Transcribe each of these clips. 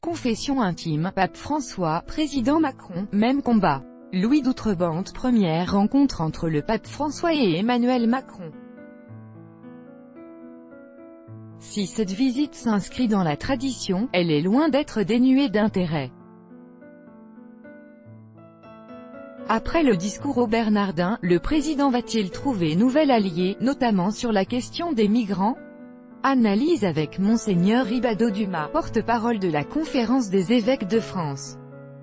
Confession intime, Pape François, Président Macron, même combat. Louis d'Outre-Bante. Première rencontre entre le pape François et Emmanuel Macron. Si cette visite s'inscrit dans la tradition, elle est loin d'être dénuée d'intérêt. Après le discours aux Bernardins, le président va-t-il trouver nouvel allié, notamment sur la question des migrants? Analyse avec Monseigneur Ribado Dumas, porte-parole de la Conférence des évêques de France.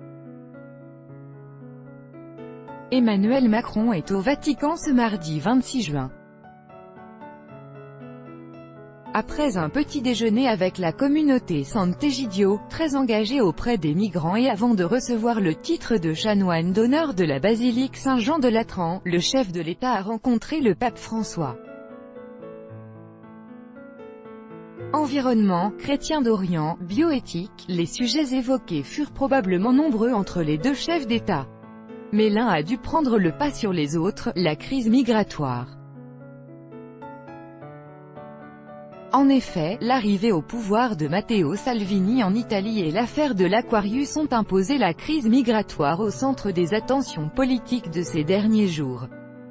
Emmanuel Macron est au Vatican ce mardi 26 juin. Après un petit déjeuner avec la communauté Sant'Egidio, très engagée auprès des migrants et avant de recevoir le titre de chanoine d'honneur de la basilique Saint-Jean de Latran, le chef de l'État a rencontré le pape François. Environnement, chrétien d'Orient, bioéthique, les sujets évoqués furent probablement nombreux entre les deux chefs d'État. Mais l'un a dû prendre le pas sur les autres, la crise migratoire. En effet, l'arrivée au pouvoir de Matteo Salvini en Italie et l'affaire de l'Aquarius ont imposé la crise migratoire au centre des attentions politiques de ces derniers jours.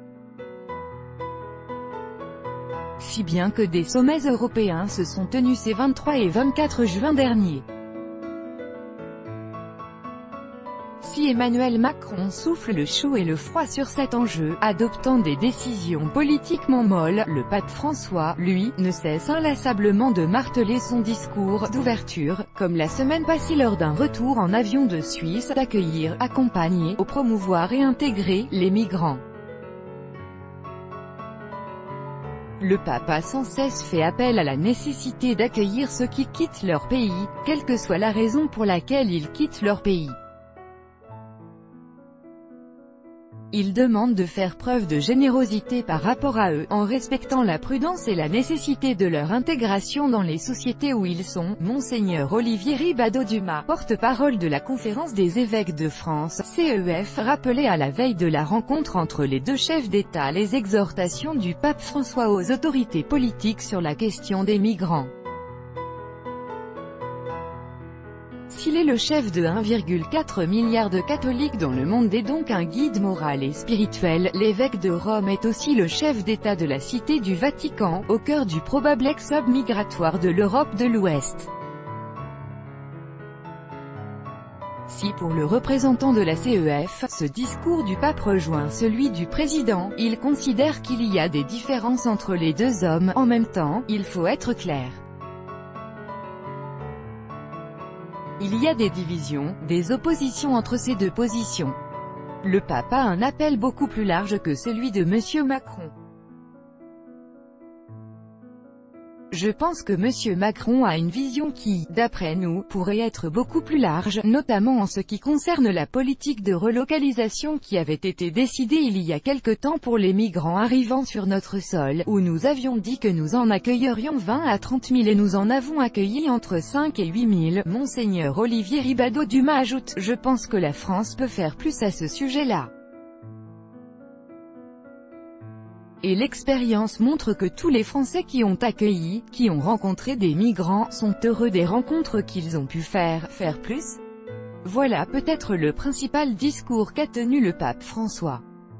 Si bien que des sommets européens se sont tenus ces 23 et 24 juin derniers. Si Emmanuel Macron souffle le chaud et le froid sur cet enjeu, adoptant des décisions politiquement molles, le pape François, lui, ne cesse inlassablement de marteler son discours d'ouverture, comme la semaine passée lors d'un retour en avion de Suisse, d'accueillir, accompagner, promouvoir et intégrer les migrants. Le pape a sans cesse fait appel à la nécessité d'accueillir ceux qui quittent leur pays, quelle que soit la raison pour laquelle ils quittent leur pays. Il demande de faire preuve de générosité par rapport à eux, en respectant la prudence et la nécessité de leur intégration dans les sociétés où ils sont. Monseigneur Olivier Ribado Dumas, porte-parole de la Conférence des évêques de France, CEF, rappelait à la veille de la rencontre entre les deux chefs d'État les exhortations du pape François aux autorités politiques sur la question des migrants. S'il est le chef de 1,4 milliard de catholiques dont le monde est donc un guide moral et spirituel, l'évêque de Rome est aussi le chef d'État de la Cité du Vatican, au cœur du probable exode migratoire de l'Europe de l'Ouest. Si pour le représentant de la CEF, ce discours du pape rejoint celui du président, il considère qu'il y a des différences entre les deux hommes. En même temps, il faut être clair. Il y a des divisions, des oppositions entre ces deux positions. Le pape a un appel beaucoup plus large que celui de M. Macron. Je pense que M. Macron a une vision qui, d'après nous, pourrait être beaucoup plus large, notamment en ce qui concerne la politique de relocalisation qui avait été décidée il y a quelque temps pour les migrants arrivant sur notre sol, où nous avions dit que nous en accueillerions 20 à 30 000 et nous en avons accueilli entre 5 et 8 000. Monseigneur Olivier Ribado Dumas ajoute: je pense que la France peut faire plus à ce sujet-là. Et l'expérience montre que tous les Français qui ont accueilli, qui ont rencontré des migrants, sont heureux des rencontres qu'ils ont pu faire plus. Voilà peut-être le principal discours qu'a tenu le pape François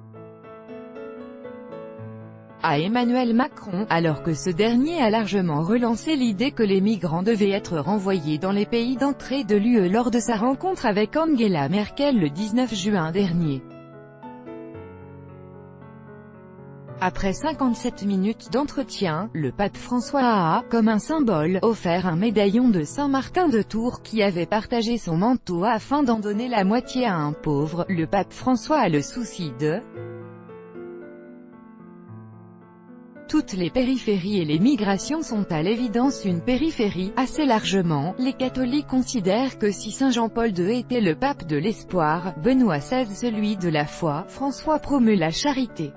à Emmanuel Macron, alors que ce dernier a largement relancé l'idée que les migrants devaient être renvoyés dans les pays d'entrée de l'UE lors de sa rencontre avec Angela Merkel le 19 juin dernier. Après 57 minutes d'entretien, le pape François a, comme un symbole, offert un médaillon de Saint-Martin de Tours qui avait partagé son manteau afin d'en donner la moitié à un pauvre. Le pape François a le souci de toutes les périphéries et les migrations sont à l'évidence une périphérie, assez largement. Les catholiques considèrent que si Saint Jean-Paul II était le pape de l'espoir, Benoît XVI celui de la foi, François promeut la charité.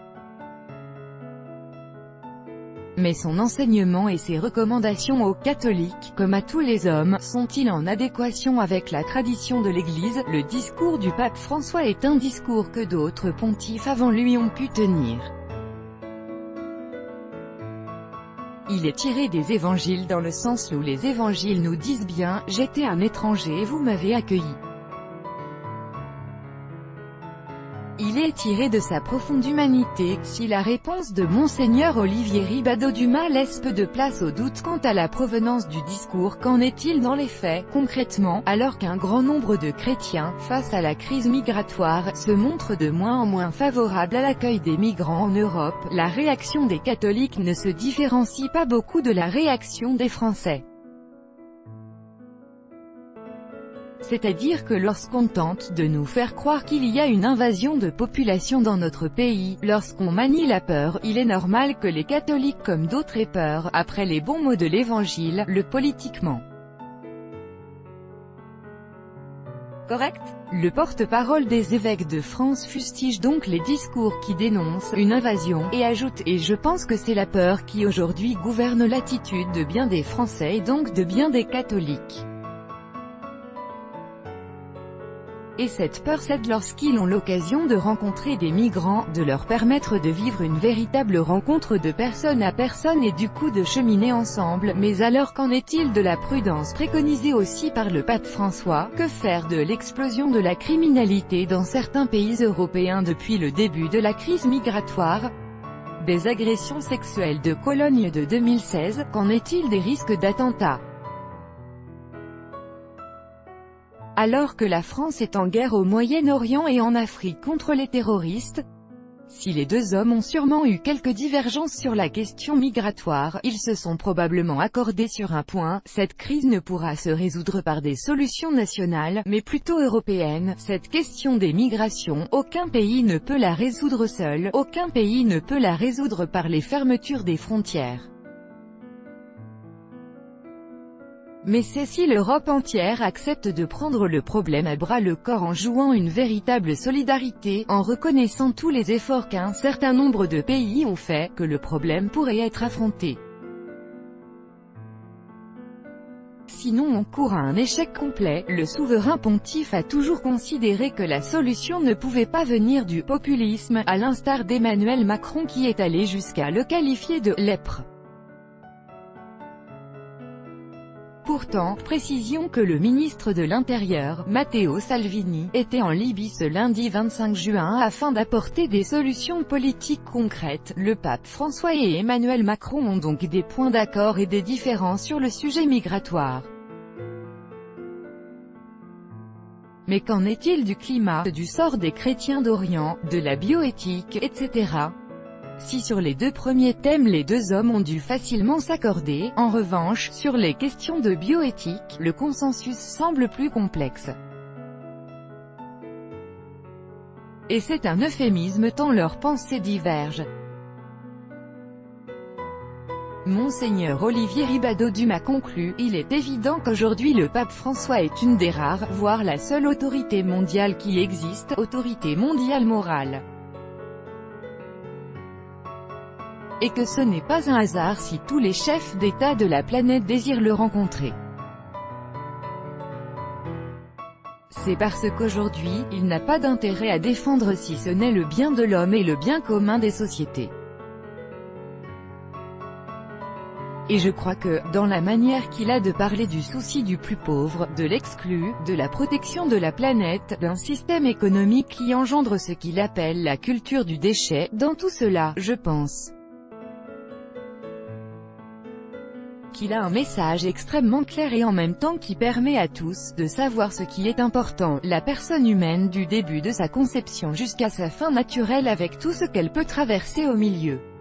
Mais son enseignement et ses recommandations aux catholiques, comme à tous les hommes, sont-ils en adéquation avec la tradition de l'Église? Le discours du pape François est un discours que d'autres pontifes avant lui ont pu tenir. Il est tiré des évangiles dans le sens où les évangiles nous disent bien « J'étais un étranger et vous m'avez accueilli ». Il est tiré de sa profonde humanité. Si la réponse de Monseigneur Olivier Ribadeau-Dumas laisse peu de place au doute quant à la provenance du discours, qu'en est-il dans les faits, concrètement, alors qu'un grand nombre de chrétiens, face à la crise migratoire, se montrent de moins en moins favorables à l'accueil des migrants en Europe, la réaction des catholiques ne se différencie pas beaucoup de la réaction des Français. C'est-à-dire que lorsqu'on tente de nous faire croire qu'il y a une invasion de population dans notre pays, lorsqu'on manie la peur, il est normal que les catholiques comme d'autres aient peur, après les bons mots de l'Évangile, le politiquement correct. Le porte-parole des évêques de France fustige donc les discours qui dénoncent une invasion, et ajoute « Et je pense que c'est la peur qui aujourd'hui gouverne l'attitude de bien des Français et donc de bien des catholiques. Et cette peur cède lorsqu'ils ont l'occasion de rencontrer des migrants, de leur permettre de vivre une véritable rencontre de personne à personne et du coup de cheminer ensemble. Mais alors qu'en est-il de la prudence préconisée aussi par le pape François? Que faire de l'explosion de la criminalité dans certains pays européens depuis le début de la crise migratoire? Des agressions sexuelles de Cologne de 2016, qu'en est-il des risques d'attentats? Alors que la France est en guerre au Moyen-Orient et en Afrique contre les terroristes? Si les deux hommes ont sûrement eu quelques divergences sur la question migratoire, ils se sont probablement accordés sur un point: cette crise ne pourra se résoudre par des solutions nationales, mais plutôt européennes. Cette question des migrations, aucun pays ne peut la résoudre seul, aucun pays ne peut la résoudre par les fermetures des frontières. Mais c'est si l'Europe entière accepte de prendre le problème à bras-le-corps en jouant une véritable solidarité, en reconnaissant tous les efforts qu'un certain nombre de pays ont faits, que le problème pourrait être affronté. Sinon on court à un échec complet. Le souverain pontife a toujours considéré que la solution ne pouvait pas venir du populisme, à l'instar d'Emmanuel Macron qui est allé jusqu'à le qualifier de « lèpre ». Pourtant, précisions que le ministre de l'Intérieur, Matteo Salvini, était en Libye ce lundi 25 juin afin d'apporter des solutions politiques concrètes. Le pape François et Emmanuel Macron ont donc des points d'accord et des différends sur le sujet migratoire. Mais qu'en est-il du climat, du sort des chrétiens d'Orient, de la bioéthique, etc.? Si sur les deux premiers thèmes les deux hommes ont dû facilement s'accorder, en revanche, sur les questions de bioéthique, le consensus semble plus complexe. Et c'est un euphémisme tant leurs pensées divergent. Monseigneur Olivier Ribadeau-Dumas conclut: il est évident qu'aujourd'hui le pape François est une des rares, voire la seule autorité mondiale qui existe, autorité mondiale morale. Et que ce n'est pas un hasard si tous les chefs d'État de la planète désirent le rencontrer. C'est parce qu'aujourd'hui, il n'a pas d'intérêt à défendre si ce n'est le bien de l'homme et le bien commun des sociétés. Et je crois que, dans la manière qu'il a de parler du souci du plus pauvre, de l'exclu, de la protection de la planète, d'un système économique qui engendre ce qu'il appelle la culture du déchet, dans tout cela, je pense qu'il a un message extrêmement clair et en même temps qui permet à tous de savoir ce qui est important, la personne humaine du début de sa conception jusqu'à sa fin naturelle avec tout ce qu'elle peut traverser au milieu.